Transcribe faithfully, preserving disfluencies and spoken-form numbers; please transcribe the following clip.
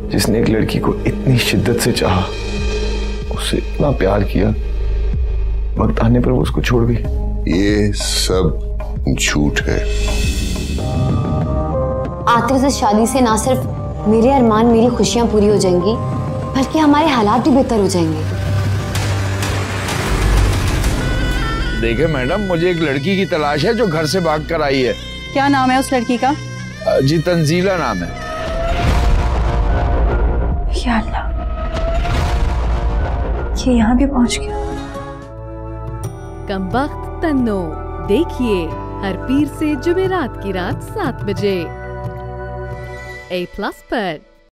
जिसने एक लड़की को इतनी शिद्दत से चाहा, उससे इतना प्यार किया, वक्त आने पर वो उसको छोड़ गई। ये सब झूठ है। आतिफ से शादी से ना सिर्फ मेरे अरमान, मेरी खुशियां पूरी हो जाएंगी, बल्कि हमारे हालात भी बेहतर हो जाएंगे। देखिए मैडम, मुझे एक लड़की की तलाश है जो घर से भाग कर आई है। क्या नाम है उस लड़की का? जी तंजीला नाम है। या अल्लाह, ये यहाँ भी पहुँच गया। कमबख्त तन्नो देखिए हर पीर से जुमेरात की रात सात बजे ए प्लस पर।